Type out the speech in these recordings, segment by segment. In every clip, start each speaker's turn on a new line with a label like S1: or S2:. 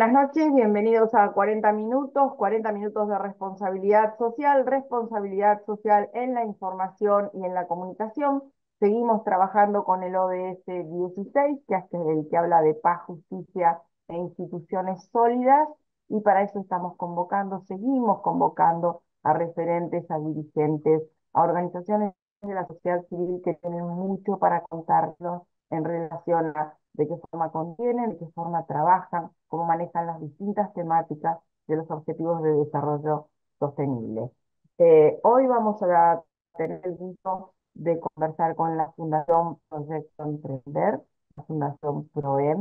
S1: Buenas noches, bienvenidos a 40 minutos de responsabilidad social en la información y en la comunicación. Seguimos trabajando con el ODS 16, el que habla de paz, justicia e instituciones sólidas, y para eso seguimos convocando a referentes, a dirigentes, a organizaciones de la sociedad civil que tienen mucho para contarnos en relación a de qué forma contienen, de qué forma trabajan, cómo manejan las distintas temáticas de los objetivos de desarrollo sostenible. Hoy vamos a tener el gusto de conversar con la Fundación Proyecto Emprender, la Fundación PROEM.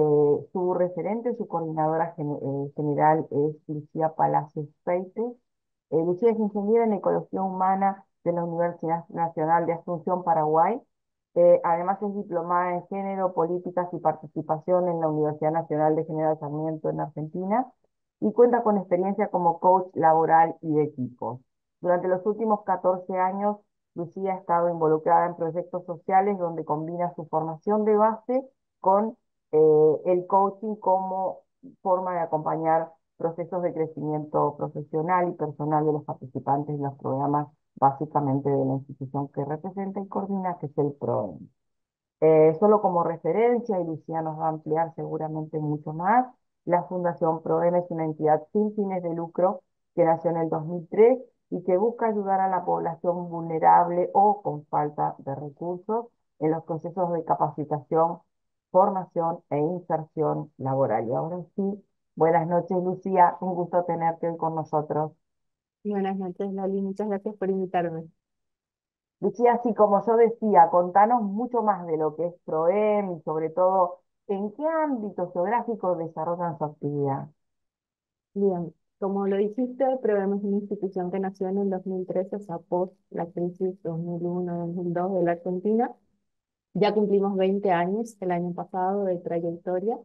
S1: Su referente, su coordinadora general es Lucía Palacios Peites. Lucía es ingeniera en Ecología Humana de la Universidad Nacional de Asunción, Paraguay. Además es diplomada en Género, Políticas y Participación en la Universidad Nacional de General Sarmiento en Argentina y cuenta con experiencia como coach laboral y de equipos. Durante los últimos 14 años, Lucía ha estado involucrada en proyectos sociales donde combina su formación de base con el coaching como forma de acompañar procesos de crecimiento profesional y personal de los participantes de los programas básicamente de la institución que representa y coordina, que es el PROEM. Solo como referencia, y Lucía nos va a ampliar seguramente mucho más, la Fundación PROEM es una entidad sin fines de lucro que nació en el 2003 y que busca ayudar a la población vulnerable o con falta de recursos en los procesos de capacitación, formación e inserción laboral. Y ahora sí, buenas noches, Lucía, un gusto tenerte hoy con nosotros.
S2: Buenas noches, Lali. Muchas gracias por invitarme.
S1: Lucía, así como yo decía, contanos mucho más de lo que es PROEM y sobre todo en qué ámbito geográfico desarrollan su actividad.
S2: Bien, como lo dijiste, Prevemos es una institución que nació en el 2013, o sea, post la crisis 2001-2002 de la Argentina. Ya cumplimos 20 años el año pasado de trayectoria.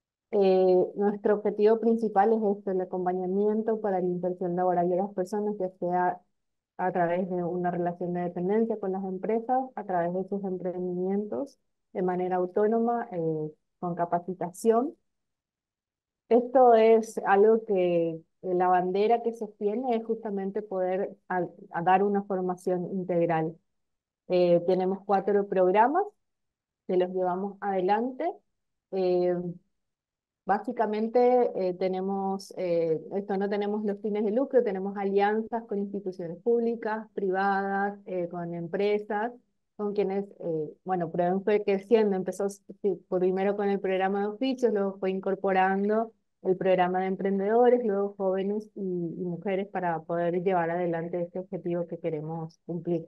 S2: Nuestro objetivo principal es esto, el acompañamiento para la inserción laboral de las personas, ya sea a través de una relación de dependencia con las empresas, a través de sus emprendimientos, de manera autónoma, con capacitación. Esto es algo que la bandera que sostiene es justamente poder a dar una formación integral. Tenemos 4 programas que los llevamos adelante. Eh, Básicamente no tenemos los fines de lucro, tenemos alianzas con instituciones públicas, privadas, con empresas, con quienes, bueno, Proven fue creciendo, empezó primero con el programa de oficios, luego fue incorporando el programa de emprendedores, luego jóvenes y mujeres para poder llevar adelante este objetivo que queremos cumplir.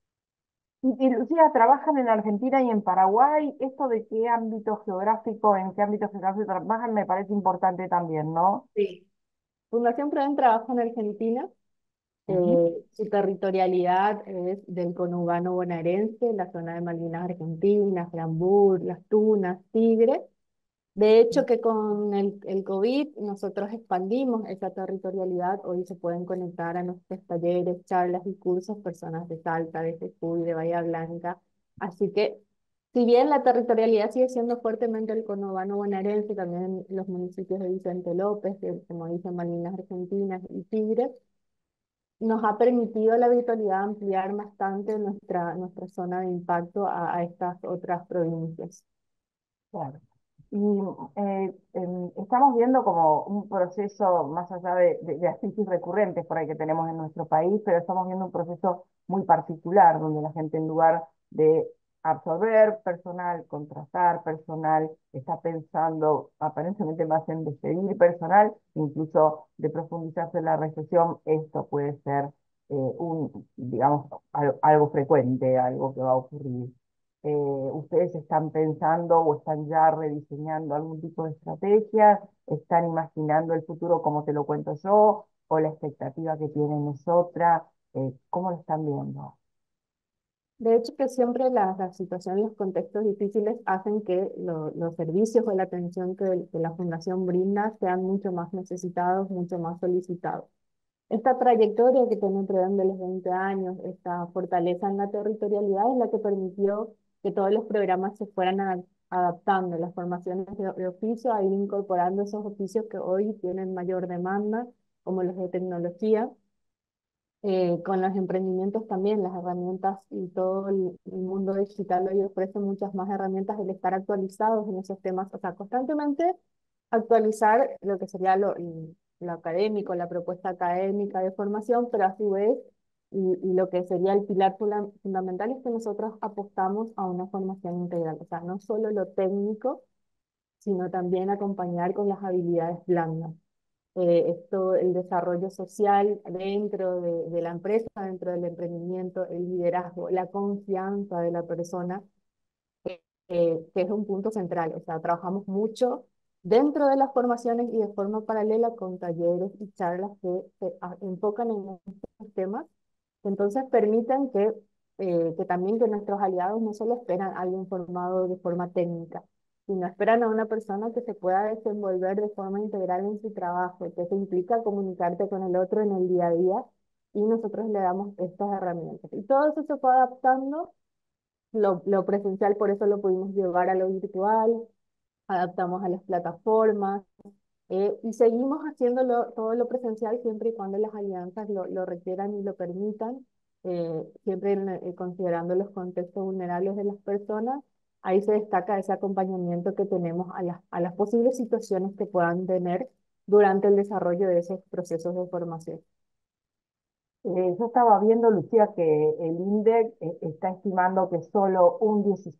S1: Y Lucía, trabajan en Argentina y en Paraguay. Esto de qué ámbito geográfico, en qué ámbito geográfico trabajan, me parece importante también, ¿no?
S2: Sí. Fundación Proven trabaja en Argentina.
S1: Ujú.
S2: Su territorialidad es del conurbano bonaerense, la zona de Malvinas Argentinas, Grambur, Las Tunas, Tigre. De hecho, que con el COVID nosotros expandimos esa territorialidad. Hoy se pueden conectar a nuestros talleres, charlas y cursos personas de Salta, de Jujuy, de Bahía Blanca. Así que, si bien la territorialidad sigue siendo fuertemente el conurbano bonaerense, también los municipios de Vicente López, como dicen Malvinas Argentinas y Tigre, nos ha permitido la virtualidad ampliar bastante nuestra zona de impacto a estas otras provincias.
S1: Claro. Y estamos viendo como un proceso, más allá de las crisis recurrentes por ahí que tenemos en nuestro país, pero estamos viendo un proceso muy particular, donde la gente en lugar de absorber personal, contratar personal, está pensando aparentemente más en despedir personal, incluso de profundizarse en la recesión, esto puede ser digamos, algo frecuente, algo que va a ocurrir. ¿Ustedes están pensando o están ya rediseñando algún tipo de estrategia? ¿Están imaginando el futuro como te lo cuento yo? ¿O la expectativa que tienen es otra? ¿Cómo lo están viendo?
S2: De hecho, que siempre las situaciones, los contextos difíciles hacen que los servicios o la atención que la Fundación brinda sean mucho más necesitados, mucho más solicitados. Esta trayectoria que tiene Preven de los 20 años, esta fortaleza en la territorialidad es la que permitió que todos los programas se fueran adaptando las formaciones de oficio a ir incorporando esos oficios que hoy tienen mayor demanda, como los de tecnología. Con los emprendimientos también, las herramientas y todo el mundo digital hoy ofrece muchas más herramientas, el estar actualizados en esos temas, o sea, constantemente actualizar lo que sería lo académico, la propuesta académica de formación, pero a su vez, y lo que sería el pilar fundamental es que nosotros apostamos a una formación integral, o sea, no solo lo técnico, sino también acompañar con las habilidades blandas. Esto, el desarrollo social dentro de la empresa, dentro del emprendimiento, el liderazgo, la confianza de la persona, que es un punto central. O sea, trabajamos mucho dentro de las formaciones y de forma paralela con talleres y charlas que se enfocan en estos temas. Entonces permiten que también que nuestros aliados no solo esperan a alguien formado de forma técnica, sino esperan a una persona que se pueda desenvolver de forma integral en su trabajo, que se implica comunicarte con el otro en el día a día y nosotros le damos estas herramientas. Y todo eso se fue adaptando, lo presencial por eso lo pudimos llevar a lo virtual, adaptamos a las plataformas, y seguimos haciéndolo todo lo presencial siempre y cuando las alianzas lo requieran y lo permitan, siempre considerando los contextos vulnerables de las personas. Ahí se destaca ese acompañamiento que tenemos a las posibles situaciones que puedan tener durante el desarrollo de esos procesos de formación.
S1: Yo estaba viendo, Lucía, que el INDEC está estimando que solo un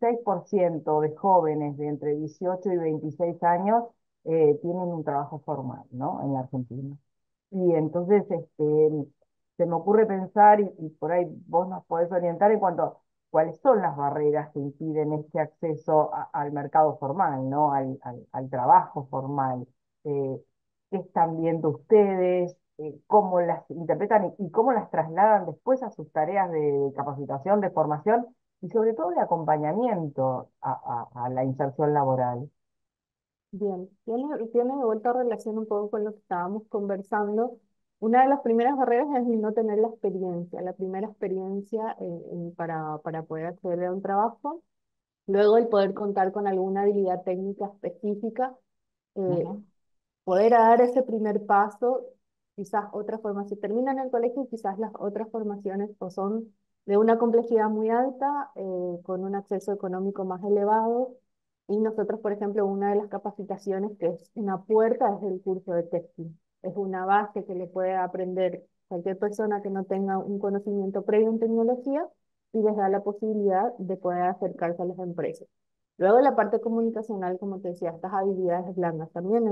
S1: 16% de jóvenes de entre 18 y 26 años tienen un trabajo formal, ¿no? En la Argentina. Y entonces se me ocurre pensar, y por ahí vos nos podés orientar en cuanto a cuáles son las barreras que impiden este acceso al mercado formal, ¿no? Al trabajo formal. Eh, ¿Qué están viendo ustedes? ¿Cómo las interpretan y cómo las trasladan después a sus tareas de capacitación, de formación y sobre todo de acompañamiento a la inserción laboral?
S2: Bien, tiene de vuelta relación un poco con lo que estábamos conversando. Una de las primeras barreras es el no tener la experiencia, la primera experiencia para poder acceder a un trabajo. Luego el poder contar con alguna habilidad técnica específica, eh,
S1: Ujú.
S2: poder dar ese primer paso, quizás otras formaciones, si terminan el colegio, quizás las otras formaciones o son de una complejidad muy alta, con un acceso económico más elevado. Y nosotros, por ejemplo, una de las capacitaciones que es una puerta es el curso de textil. Es una base que le puede aprender cualquier persona que no tenga un conocimiento previo en tecnología y les da la posibilidad de poder acercarse a las empresas. Luego la parte comunicacional, como te decía, estas habilidades blandas también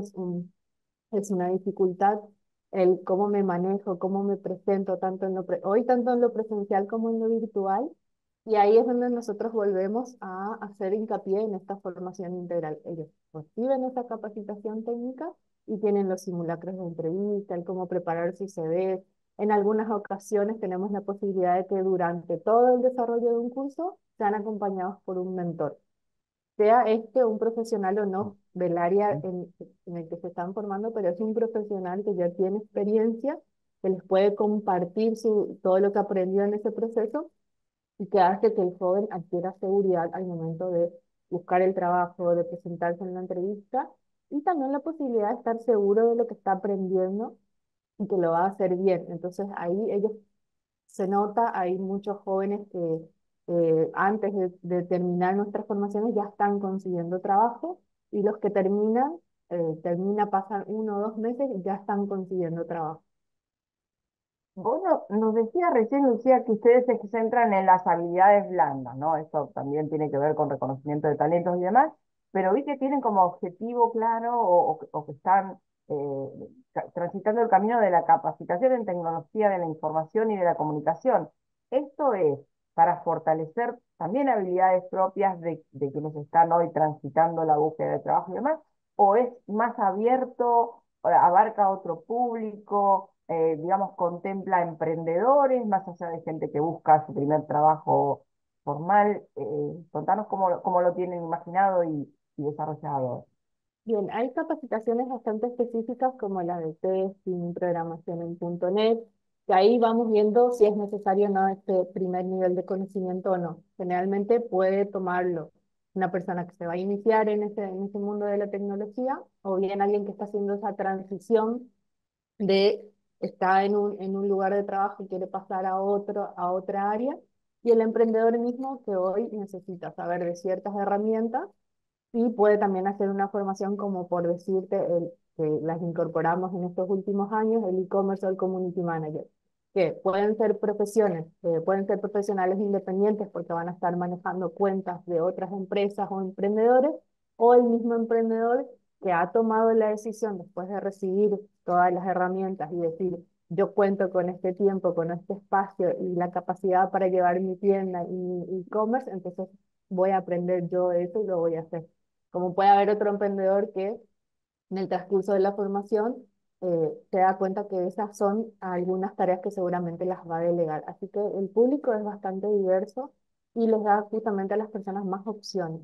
S2: es una dificultad el cómo me manejo, cómo me presento, hoy tanto en lo presencial como en lo virtual. Y ahí es donde nosotros volvemos a hacer hincapié en esta formación integral. Ellos reciben esa capacitación técnica y tienen los simulacros de entrevista, el cómo preparar su CV. En algunas ocasiones tenemos la posibilidad de que durante todo el desarrollo de un curso sean acompañados por un mentor, sea este un profesional o no del área en el que se están formando, pero es un profesional que ya tiene experiencia, que les puede compartir todo lo que aprendió en ese proceso y que hace que el joven adquiera seguridad al momento de buscar el trabajo, de presentarse en la entrevista y también la posibilidad de estar seguro de lo que está aprendiendo y que lo va a hacer bien. Entonces ahí ellos se nota, hay muchos jóvenes que antes de terminar nuestras formaciones ya están consiguiendo trabajo y los que pasan 1 o 2 meses y ya están consiguiendo trabajo.
S1: Bueno, nos decía recién, Lucía, que ustedes se centran en las habilidades blandas, ¿no? Esto también tiene que ver con reconocimiento de talentos y demás, pero vi que tienen como objetivo claro o que están transitando el camino de la capacitación en tecnología de la información y de la comunicación. Esto es para fortalecer también habilidades propias de quienes están hoy transitando la búsqueda de trabajo y demás, o es más abierto, abarca otro público, digamos, contempla emprendedores, más allá de gente que busca su primer trabajo formal. Contanos cómo lo tienen imaginado y desarrollado.
S2: Bien, hay capacitaciones bastante específicas como la de testing, programación en .NET, que ahí vamos viendo si es necesario o no este primer nivel de conocimiento o no. Generalmente puede tomarlo. una persona que se va a iniciar en ese mundo de la tecnología, o bien alguien que está haciendo esa transición de está en un lugar de trabajo y quiere pasar a otra área, y el emprendedor mismo que hoy necesita saber de ciertas herramientas y puede también hacer una formación como por decirte, que las incorporamos en estos últimos años, el e-commerce o el community manager, que pueden ser profesiones, pueden ser profesionales independientes porque van a estar manejando cuentas de otras empresas o emprendedores, o el mismo emprendedor que ha tomado la decisión después de recibir todas las herramientas y decir, yo cuento con este tiempo, con este espacio y la capacidad para llevar mi tienda y mi e-commerce, entonces voy a aprender yo eso y lo voy a hacer. Como puede haber otro emprendedor que en el transcurso de la formación se da cuenta que esas son algunas tareas que seguramente las va a delegar. Así que el público es bastante diverso y les da justamente a las personas más opciones.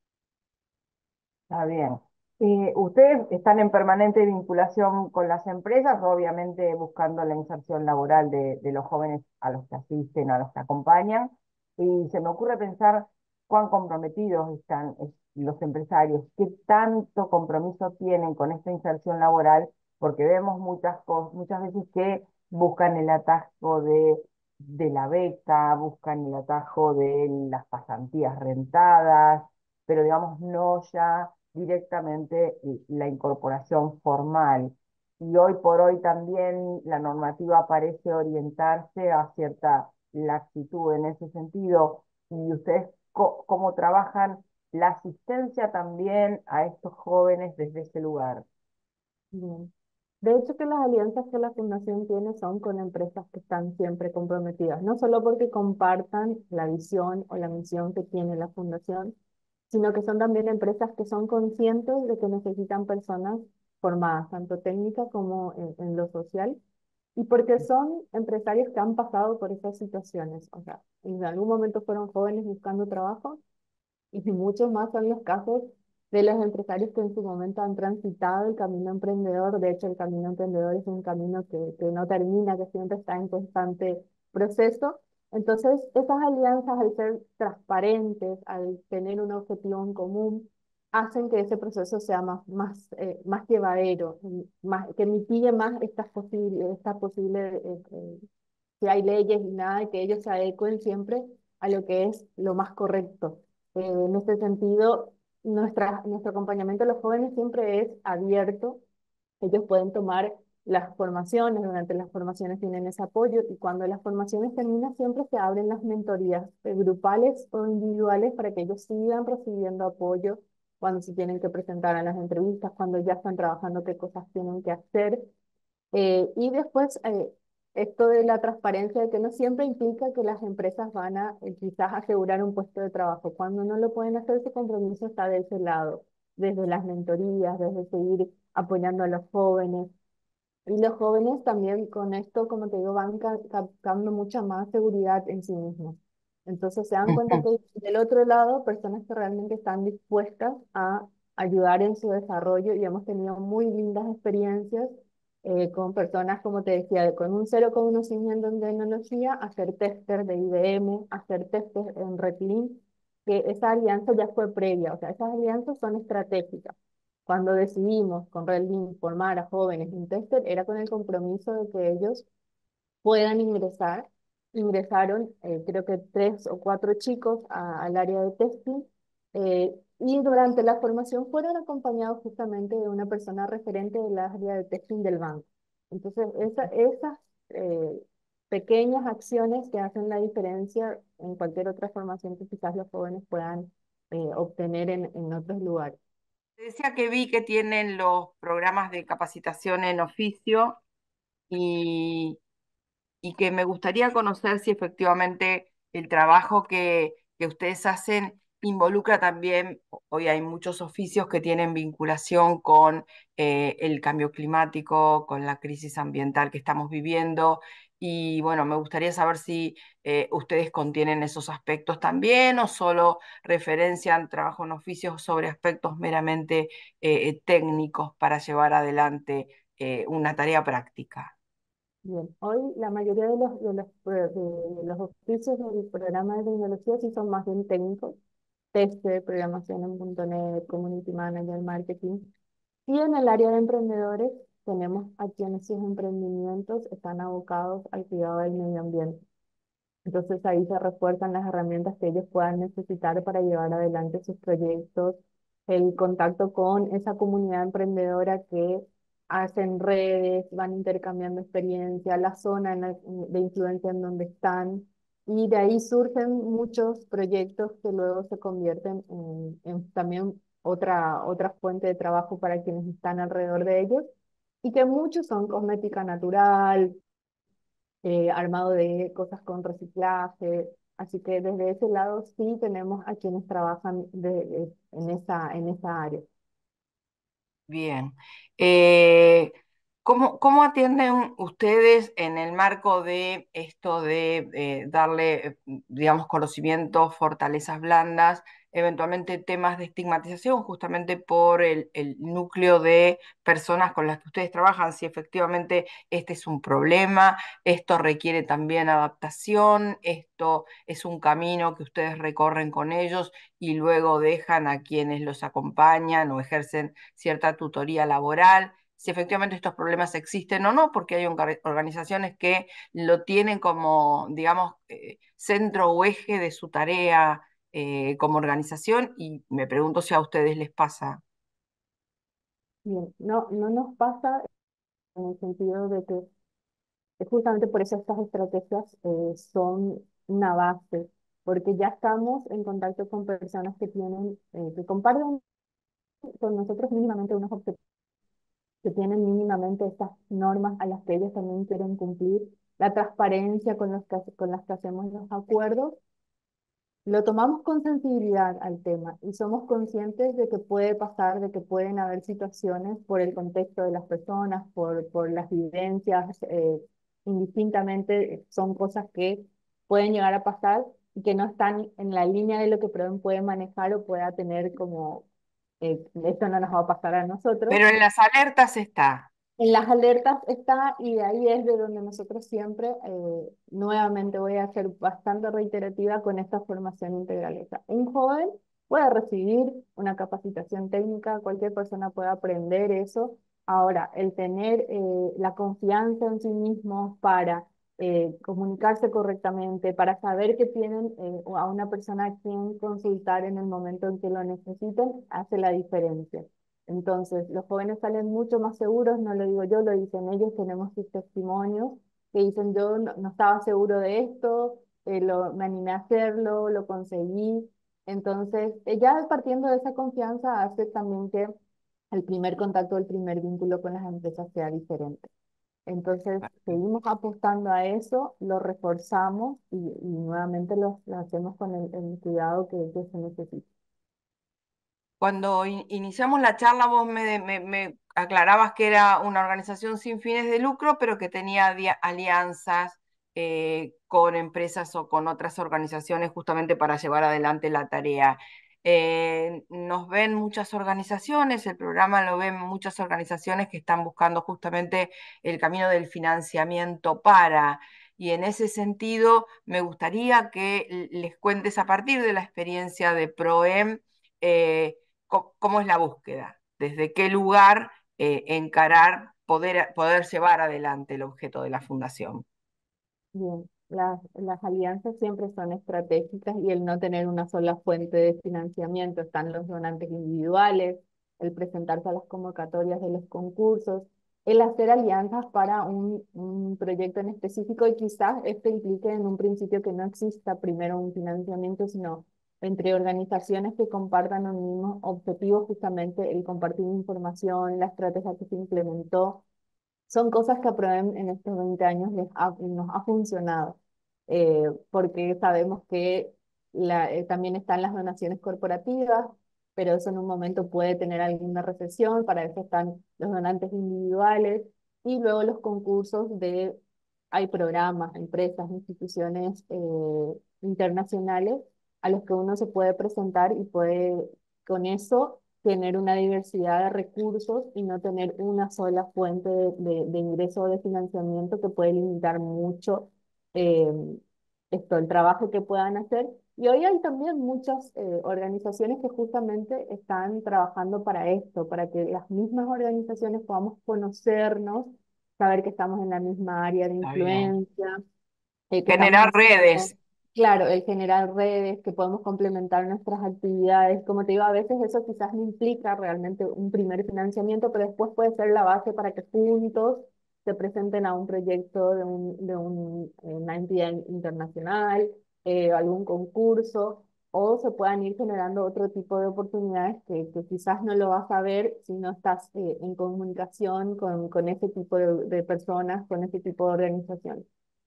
S1: Está bien. Ustedes están en permanente vinculación con las empresas, obviamente buscando la inserción laboral de los jóvenes a los que asisten, a los que acompañan. Y se me ocurre pensar cuán comprometidos están los empresarios, qué tanto compromiso tienen con esta inserción laboral, porque vemos muchas veces que buscan el atajo de la beca, buscan el atajo de las pasantías rentadas, pero digamos no ya directamente la incorporación formal. Y hoy por hoy también la normativa parece orientarse a cierta laxitud en ese sentido. ¿Y ustedes cómo trabajan la asistencia también a estos jóvenes desde ese lugar?
S2: Bien. De hecho, que las alianzas que la Fundación tiene son con empresas que están siempre comprometidas, no solo porque compartan la visión o la misión que tiene la Fundación, sino que son también empresas que son conscientes de que necesitan personas formadas, tanto técnicas como en lo social, y porque son empresarios que han pasado por esas situaciones. O sea, en algún momento fueron jóvenes buscando trabajo y muchos más son los casos de los empresarios que en su momento han transitado el camino emprendedor. De hecho, el camino emprendedor es un camino que no termina, que siempre está en constante proceso. Entonces, esas alianzas, al ser transparentes, al tener un objetivo en común, hacen que ese proceso sea más llevadero, que mitigue más estas posibles si hay leyes y nada, que ellos se adecuen siempre a lo que es lo más correcto. En este sentido, nuestro acompañamiento a los jóvenes siempre es abierto. Ellos pueden tomar las formaciones, durante las formaciones tienen ese apoyo y cuando las formaciones terminan siempre se abren las mentorías grupales o individuales para que ellos sigan recibiendo apoyo cuando se tienen que presentar a las entrevistas, cuando ya están trabajando, qué cosas tienen que hacer. Y después, esto de la transparencia, de que no siempre implica que las empresas van a quizás asegurar un puesto de trabajo. Cuando no lo pueden hacer, su compromiso está de ese lado, desde las mentorías, desde seguir apoyando a los jóvenes. Y los jóvenes también con esto, como te digo, van captando mucha más seguridad en sí mismos. Entonces se dan cuenta que hay del otro lado personas que realmente están dispuestas a ayudar en su desarrollo y hemos tenido muy lindas experiencias con personas, como te decía, con un cero conocimiento en tecnología, hacer tester de IBM, hacer tester en Retlin, que esa alianza ya fue previa, o sea, esas alianzas son estratégicas. Cuando decidimos con Red Link formar a jóvenes en tester, era con el compromiso de que ellos puedan ingresar. Ingresaron, creo que 3 o 4 chicos al área de testing, y durante la formación fueron acompañados justamente de una persona referente del área de testing del banco. Entonces, esas eh, pequeñas acciones que hacen la diferencia en cualquier otra formación que quizás los jóvenes puedan obtener en otros lugares.
S1: Te decía que vi que tienen los programas de capacitación en oficio y, y que me gustaría conocer si efectivamente el trabajo que ustedes hacen involucra también, hoy hay muchos oficios que tienen vinculación con el cambio climático, con la crisis ambiental que estamos viviendo. Y bueno, me gustaría saber si ustedes contienen esos aspectos también o solo referencian trabajo en oficios sobre aspectos meramente técnicos para llevar adelante una tarea práctica.
S2: Bien, hoy la mayoría de los oficios del programa de tecnología sí son más bien técnicos. tester, programación en .NET, community manager, marketing. Y en el área de emprendedores tenemos a quienes sus emprendimientos están abocados al cuidado del medio ambiente. Entonces ahí se refuerzan las herramientas que ellos puedan necesitar para llevar adelante sus proyectos, el contacto con esa comunidad emprendedora que hacen redes, van intercambiando experiencia, la zona de influencia en donde están, y de ahí surgen muchos proyectos que luego se convierten en también otra fuente de trabajo para quienes están alrededor de ellos, y que muchos son cosmética natural, armado de cosas con reciclaje. Así que desde ese lado sí tenemos a quienes trabajan en esa área.
S3: Bien. ¿Cómo atienden ustedes en el marco de esto de darle, digamos, conocimientos, fortalezas blandas, eventualmente temas de estigmatización, justamente por el núcleo de personas con las que ustedes trabajan? Si efectivamente este es un problema, esto requiere también adaptación, esto es un camino que ustedes recorren con ellos y luego dejan a quienes los acompañan o ejercen cierta tutoría laboral, si efectivamente estos problemas existen o no, porque hay organizaciones que lo tienen como, digamos, centro o eje de su tarea como organización, y me pregunto si a ustedes les pasa.
S2: Bien, no, no nos pasa en el sentido de que justamente por eso estas estrategias son una base, porque ya estamos en contacto con personas que tienen, que comparten con nosotros mínimamente unos objetivos, que tienen mínimamente estas normas a las que ellos también quieren cumplir, la transparencia con las que hacemos los acuerdos. Lo tomamos con sensibilidad al tema y somos conscientes de que puede pasar, de que pueden haber situaciones por el contexto de las personas, por las vivencias, indistintamente son cosas que pueden llegar a pasar y que no están en la línea de lo que Proven puede manejar o pueda tener como, esto no nos va a pasar a nosotros.
S3: Pero en las alertas está.
S2: En las alertas está, y de ahí es de donde nosotros siempre, nuevamente voy a ser bastante reiterativa con esta formación integral. O sea, un joven puede recibir una capacitación técnica, cualquier persona puede aprender eso. Ahora, el tener la confianza en sí mismo para comunicarse correctamente, para saber que tienen a una persona a quien consultar en el momento en que lo necesiten, hace la diferencia. Entonces, los jóvenes salen mucho más seguros, no lo digo yo, lo dicen ellos, tenemos sus testimonios que dicen yo no estaba seguro de esto, me animé a hacerlo, lo conseguí. Entonces, ya partiendo de esa confianza hace también que el primer contacto, el primer vínculo con las empresas sea diferente. Entonces, seguimos apostando a eso, lo reforzamos y nuevamente lo hacemos con el cuidado que se necesita.
S3: Cuando iniciamos la charla, vos me aclarabas que era una organización sin fines de lucro, pero que tenía alianzas con empresas o con otras organizaciones justamente para llevar adelante la tarea. Nos ven muchas organizaciones, el programa lo ven muchas organizaciones que están buscando justamente el camino del financiamiento para. Y en ese sentido, me gustaría que les cuentes a partir de la experiencia de PROEM, cómo es la búsqueda, desde qué lugar encarar, poder llevar adelante el objeto de la fundación.
S2: Bien, las alianzas siempre son estratégicas y el no tener una sola fuente de financiamiento. Están los donantes individuales, el presentarse a las convocatorias de los concursos, el hacer alianzas para un proyecto en específico, y quizás esto implique en un principio que no exista primero un financiamiento, sino entre organizaciones que compartan un mismo objetivo, justamente el compartir información, la estrategia que se implementó. Son cosas que a Proem en estos 20 años nos ha funcionado, porque sabemos que también están las donaciones corporativas, pero eso en un momento puede tener alguna recesión, para eso están los donantes individuales, y luego los concursos hay programas, empresas, instituciones internacionales a los que uno se puede presentar y puede con eso tener una diversidad de recursos y no tener una sola fuente de ingreso o de financiamiento que puede limitar mucho eh, el trabajo que puedan hacer, Y hoy hay también muchas organizaciones que justamente están trabajando para esto, para que las mismas organizaciones podamos conocernos, saber que estamos en la misma área de
S3: Está bien.
S2: influencia, que estamos
S3: Generar
S2: haciendo,
S3: redes.
S2: claro, el generar redes, que podemos complementar nuestras actividades. Como te digo, a veces eso quizás no implica realmente un primer financiamiento, pero después puede ser la base para que juntos se presenten a un proyecto una entidad internacional, algún concurso, o se puedan ir generando otro tipo de oportunidades que quizás no lo vas a ver si no estás en comunicación con ese tipo de personas, con ese tipo de organizaciones.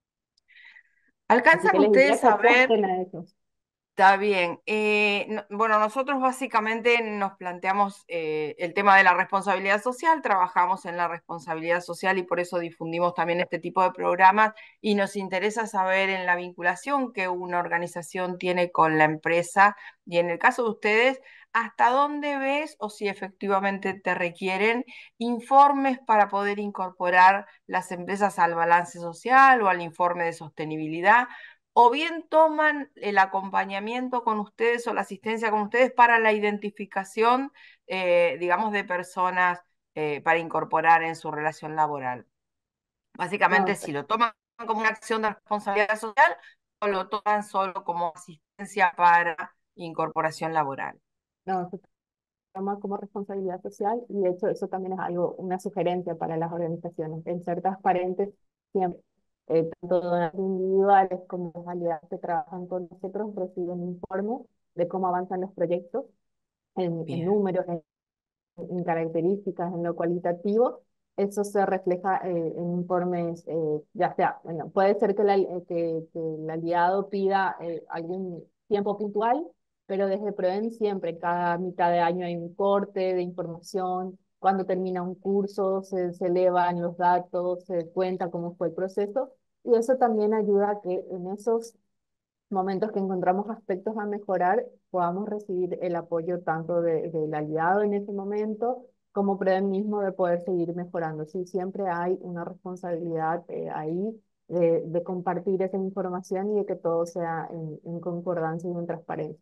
S2: Así
S3: ¿Alcanzan
S2: que les diría
S3: ustedes
S2: que
S3: a ver?
S2: apuesten a eso.
S3: Está bien. Bueno, nosotros básicamente nos planteamos el tema de la responsabilidad social, trabajamos en la responsabilidad social y por eso difundimos también este tipo de programas y nos interesa saber en la vinculación que una organización tiene con la empresa y en el caso de ustedes, hasta dónde ves o si efectivamente te requieren informes para poder incorporar las empresas al balance social o al informe de sostenibilidad o bien toman el acompañamiento con ustedes o la asistencia con ustedes para la identificación, digamos, de personas para incorporar en su relación laboral. Básicamente,
S2: No,
S3: si lo toman como una acción de responsabilidad social o lo toman solo como asistencia para incorporación laboral.
S2: no, se toma como responsabilidad social y de hecho eso también es algo, una sugerencia para las organizaciones, en ser transparentes siempre. Tanto donantes individuales como las aliadas que trabajan con nosotros reciben informes de cómo avanzan los proyectos en
S3: Bien,
S2: números, en características, en lo cualitativo, eso se refleja en informes, ya sea, bueno, puede ser que, que el aliado pida algún tiempo puntual, pero desde Proven siempre, cada mitad de año hay un corte de información, cuando termina un curso se elevan los datos, se cuenta cómo fue el proceso, y eso también ayuda a que en esos momentos que encontramos aspectos a mejorar, podamos recibir el apoyo tanto del aliado en ese momento como por él mismo de poder seguir mejorando. Sí, siempre hay una responsabilidad ahí de compartir esa información y de que todo sea en concordancia y en transparencia.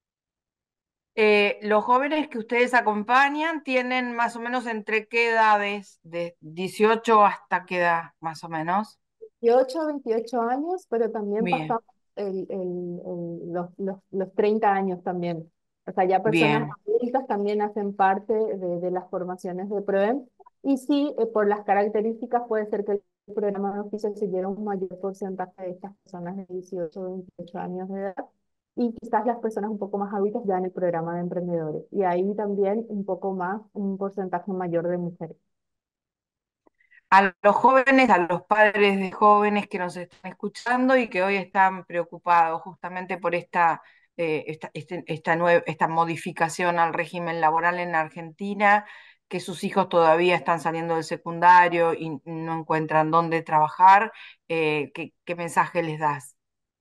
S3: los jóvenes que ustedes acompañan tienen más o menos entre qué edades, de 18 hasta qué edad, más o menos.
S2: 18 a 28 años, pero también
S3: Bien,
S2: pasamos los 30 años también. O sea, ya personas
S3: bien.
S2: adultas también hacen parte de las formaciones de PROEM. Y sí, por las características puede ser que el programa de oficio siguiera un mayor porcentaje de estas personas de 18 o 28 años de edad. Y quizás las personas un poco más adultas ya en el programa de emprendedores. Y ahí también un poco más, un porcentaje mayor de mujeres.
S3: A los jóvenes, a los padres de jóvenes que nos están escuchando y que hoy están preocupados justamente por esta modificación al régimen laboral en Argentina, que sus hijos todavía están saliendo del secundario y no encuentran dónde trabajar, ¿qué mensaje les das?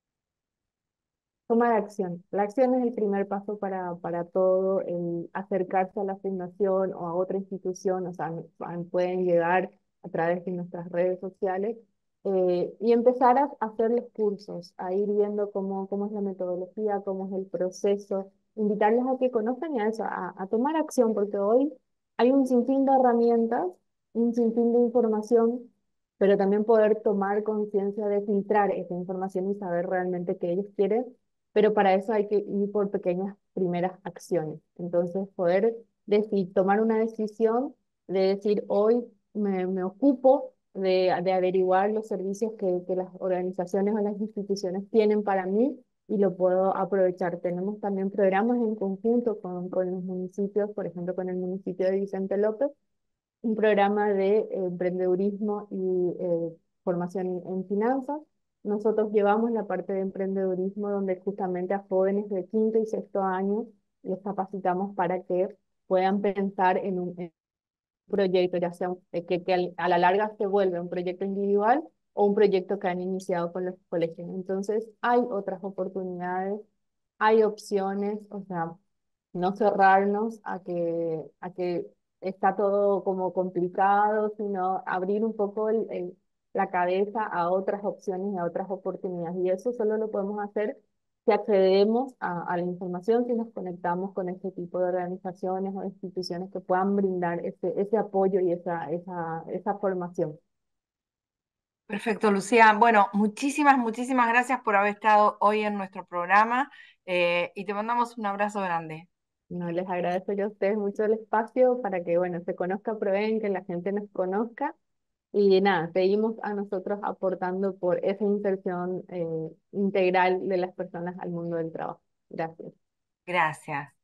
S2: Tomar acción. La acción es el primer paso para todo, el acercarse a la fundación o a otra institución, o sea, pueden llegar a través de nuestras redes sociales y empezar a hacer los cursos, a ir viendo cómo es la metodología, cómo es el proceso, invitarles a que conozcan y a eso, a tomar acción, porque hoy hay un sinfín de herramientas, un sinfín de información, pero también poder tomar conciencia de filtrar esa información y saber realmente qué ellos quieren, pero para eso hay que ir por pequeñas primeras acciones. Entonces, poder decir, tomar una decisión de decir, hoy me ocupo de averiguar los servicios que las organizaciones o las instituciones tienen para mí y lo puedo aprovechar. Tenemos también programas en conjunto con los municipios, por ejemplo, con el municipio de Vicente López, un programa de emprendedurismo y formación en finanzas. Nosotros llevamos la parte de emprendedurismo donde justamente a jóvenes de quinto y sexto año les capacitamos para que puedan pensar en un proyecto, ya sea a la larga se vuelve un proyecto individual o un proyecto que han iniciado con los colegios. Entonces, hay otras oportunidades, hay opciones, o sea, no cerrarnos a que está todo como complicado, sino abrir un poco la cabeza a otras opciones y a otras oportunidades. Y eso solo lo podemos hacer si accedemos a la información, si nos conectamos con este tipo de organizaciones o instituciones que puedan brindar ese apoyo y esa formación.
S3: Perfecto, Lucía. Bueno, muchísimas gracias por haber estado hoy en nuestro programa y te mandamos un abrazo grande.
S2: No, les agradezco yo a ustedes mucho el espacio para que, bueno, se conozca Proveen, que la gente nos conozca. Y nada, seguimos a nosotros aportando por esa inserción integral de las personas al mundo del trabajo. Gracias.
S3: Gracias.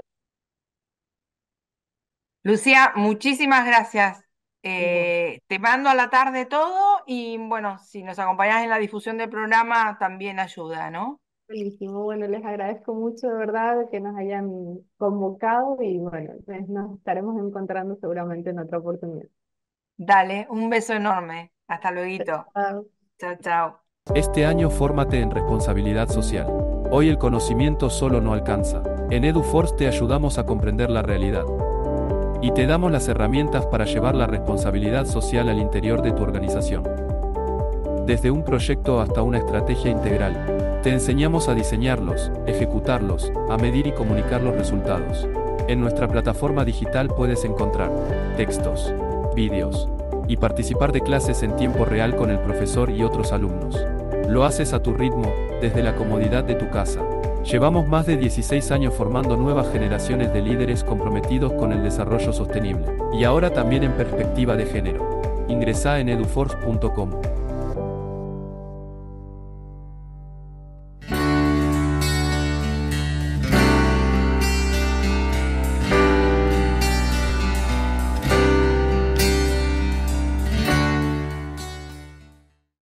S3: Lucía, muchísimas gracias.
S2: Igual.
S3: Te mando a la tarde todo y bueno, si nos acompañas en la difusión del programa también ayuda, ¿no?
S2: Buenísimo. Bueno, les agradezco mucho de verdad que nos hayan convocado y bueno, pues nos estaremos encontrando seguramente en otra oportunidad.
S3: Dale, un beso enorme. Hasta luego.
S2: Chao.
S3: Chao, chao.
S4: Este año fórmate en responsabilidad social. Hoy el conocimiento solo no alcanza. En EduForce te ayudamos a comprender la realidad. Y te damos las herramientas para llevar la responsabilidad social al interior de tu organización. Desde un proyecto hasta una estrategia integral, te enseñamos a diseñarlos, ejecutarlos, a medir y comunicar los resultados. En nuestra plataforma digital puedes encontrar textos, vídeos y participar de clases en tiempo real con el profesor y otros alumnos. Lo haces a tu ritmo, desde la comodidad de tu casa. Llevamos más de 16 años formando nuevas generaciones de líderes comprometidos con el desarrollo sostenible, y ahora también en perspectiva de género. Ingresá en eduforce.com.